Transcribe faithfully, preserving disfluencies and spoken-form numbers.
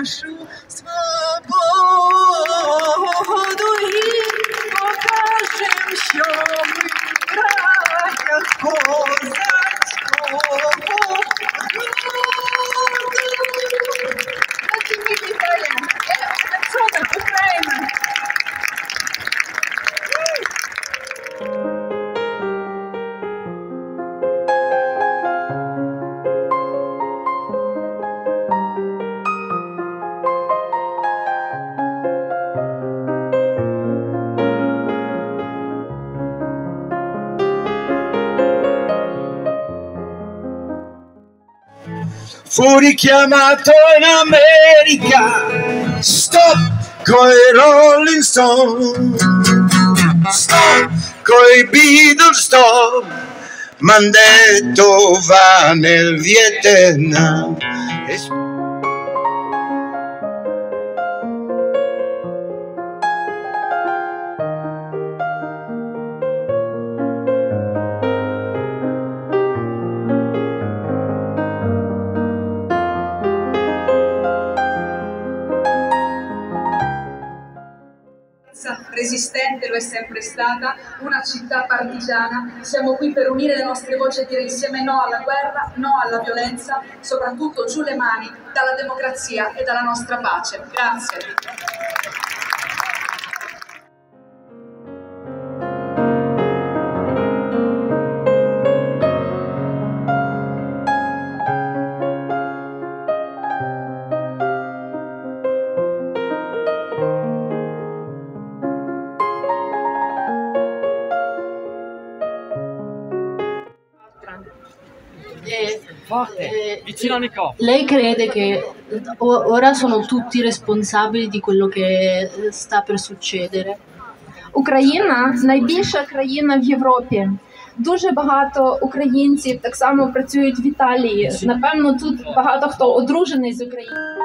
нашу свободу і покажем, що ми братя козацького роду. Начиніть Італія, Альцона, Україна. Fu richiamato in America, stop coi Rolling Stone, stop coi Beatles, stop, m'han detto va nel Vietnam. Resistente lo è sempre stata, una città partigiana. Siamo qui per unire le nostre voci e dire insieme no alla guerra, no alla violenza, soprattutto giù le mani dalla democrazia e dalla nostra pace. Grazie. E, e, vicino lei crede che ora sono tutti responsabili di quello che sta per succedere? Україна – найбільша країна в Європі. Дуже багато українців так само працюють в Італії. Напевно, тут багато хто одружений з України.